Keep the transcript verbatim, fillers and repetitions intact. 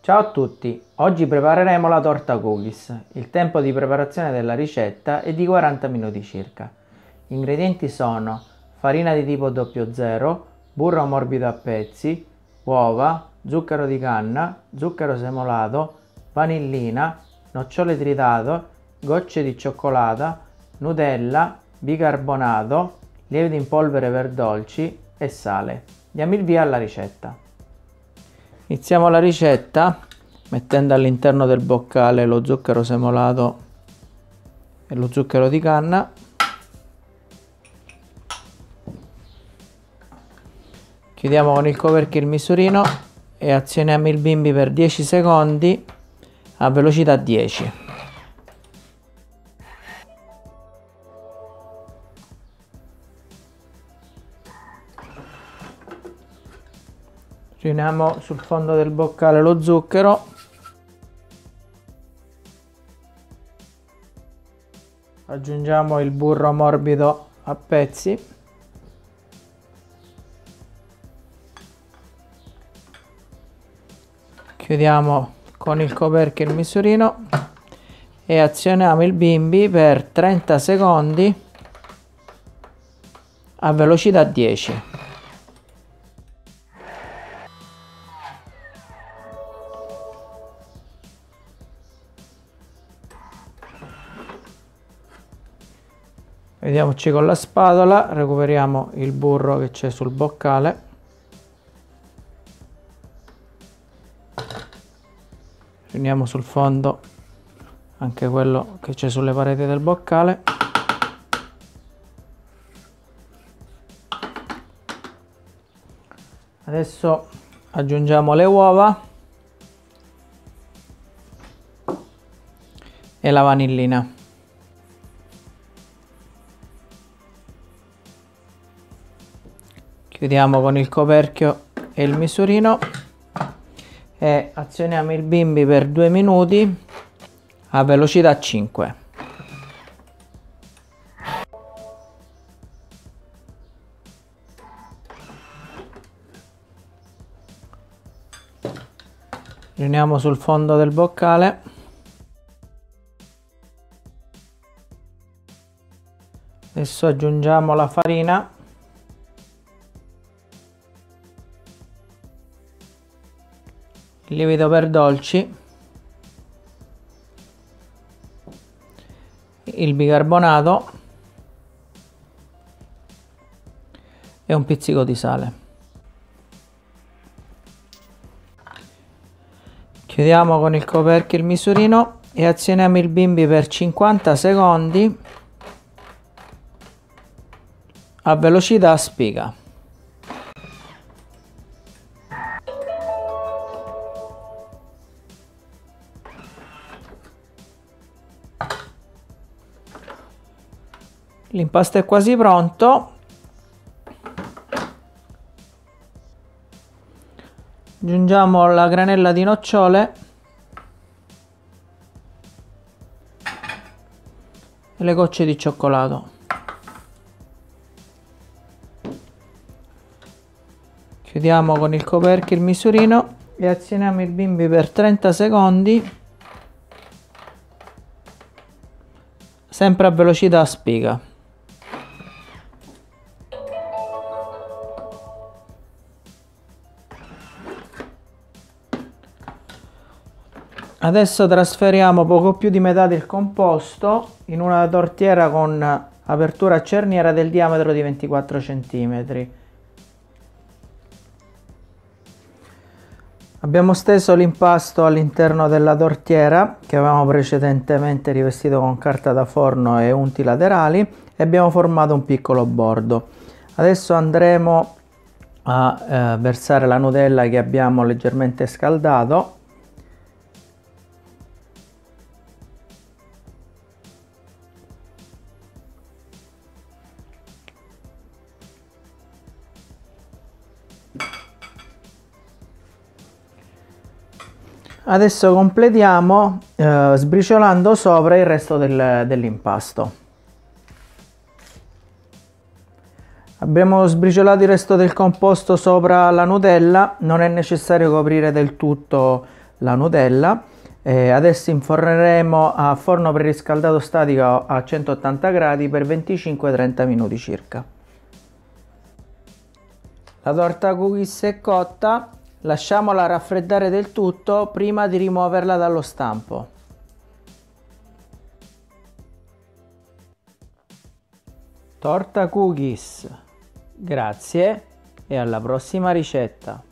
Ciao a tutti, oggi prepareremo la torta cookies. Il tempo di preparazione della ricetta è di quaranta minuti circa. Gli ingredienti sono farina di tipo zero zero, burro morbido a pezzi, uova, zucchero di canna, zucchero semolato, vanillina, nocciole tritate, gocce di cioccolata, Nutella, bicarbonato, lievito in polvere per dolci e sale. Diamo il via alla ricetta. Iniziamo la ricetta mettendo all'interno del boccale lo zucchero semolato e lo zucchero di canna. Chiudiamo con il coperchio il misurino e azioniamo il bimbi per dieci secondi a velocità dieci. Riuniamo sul fondo del boccale lo zucchero. Aggiungiamo il burro morbido a pezzi. Chiudiamo con il coperchio il misurino e azioniamo il bimbi per trenta secondi a velocità dieci. Vediamoci con la spatola, recuperiamo il burro che c'è sul boccale. Riuniamo sul fondo anche quello che c'è sulle pareti del boccale. Adesso aggiungiamo le uova e la vanillina. Chiudiamo con il coperchio e il misurino e azioniamo il bimbi per due minuti a velocità cinque. Riuniamo sul fondo del boccale. Adesso aggiungiamo la farina. Il lievito per dolci, il bicarbonato e un pizzico di sale. Chiudiamo con il coperchio il misurino e azioniamo il bimbi per cinquanta secondi a velocità spiga. L'impasto è quasi pronto. Aggiungiamo la granella di nocciole e le gocce di cioccolato. Chiudiamo con il coperchio il misurino e azioniamo il bimbi per trenta secondi, sempre a velocità spiga. Adesso trasferiamo poco più di metà del composto in una tortiera con apertura a cerniera del diametro di ventiquattro centimetri. Abbiamo steso l'impasto all'interno della tortiera che avevamo precedentemente rivestito con carta da forno e unti laterali e abbiamo formato un piccolo bordo. Adesso andremo a eh, versare la Nutella che abbiamo leggermente scaldato. Adesso completiamo eh, sbriciolando sopra il resto del, dell'impasto. Abbiamo sbriciolato il resto del composto sopra la Nutella, non è necessario coprire del tutto la Nutella. Eh, adesso inforneremo a forno preriscaldato statico a centottanta gradi per venticinque trenta minuti circa. La torta cookies è cotta, lasciamola raffreddare del tutto prima di rimuoverla dallo stampo. Torta cookies, grazie e alla prossima ricetta.